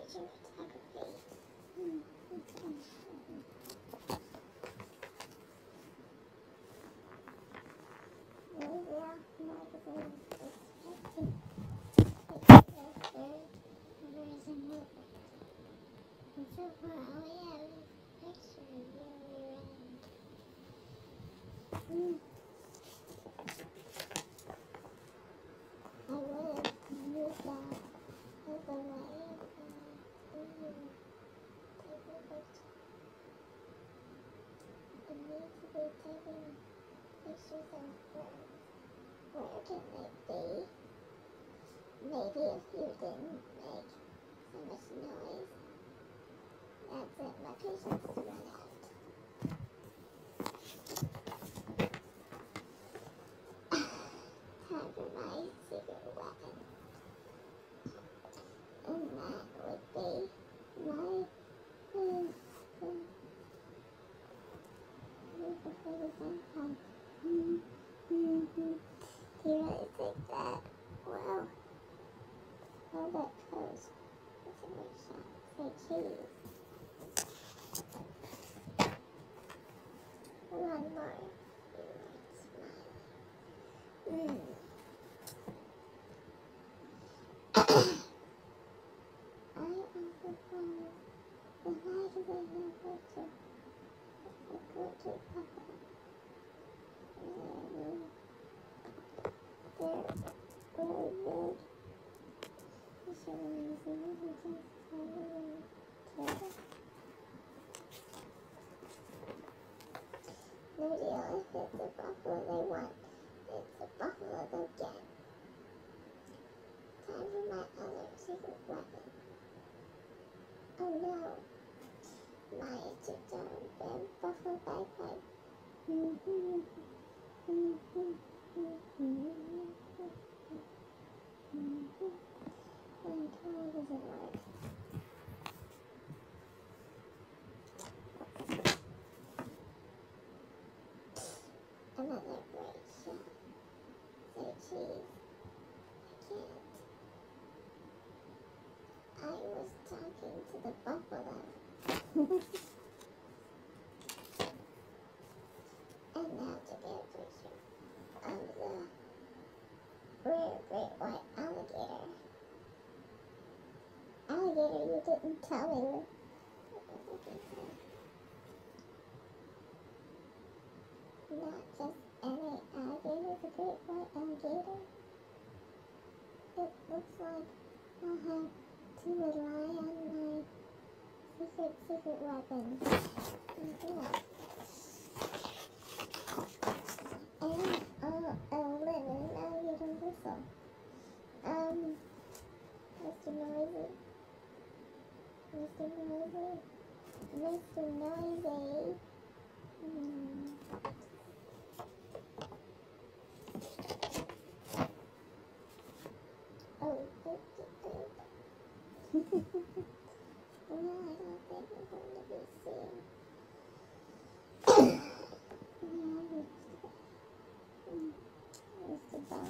Imaging photography. Where can they be? Maybe if you didn't make so much noise. That's it, my patience is run out. Time for my secret weapon. And that would be my do you really think that? Wow. How that goes. That's a great shot. Say cheese. One more. Smile. I also found the light of the universe. The go-to papa. They're really big. No deal, if it's the buffalo they want, it's the buffalo they'll get. Time for my other secret weapon. Oh no, my two-tone big buffalo bagpipe. How does it work? Another great shot. Say cheese. I was talking to the buffalo. And now to get a picture of the rare great white alligator. Alligator, you didn't tell me. Not just any alligator, the great white alligator. It looks like I'll have to rely on my secret weapon. And a lemon alligator whistle. Mr. Noisy. Mr. Noisy. Mr. Noisy. Oh, good. Well, I don't think we're going to be seen. Mr. Bug.